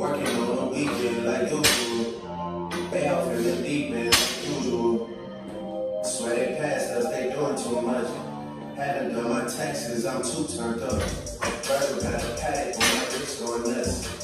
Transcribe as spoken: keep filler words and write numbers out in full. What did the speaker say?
Working on the weekend like usual. They off in the deep end like usual. Swear they passed us, they doing too much. Haven't done my taxes, I'm too turned up. Brother got a paddock on my wrist going nuts.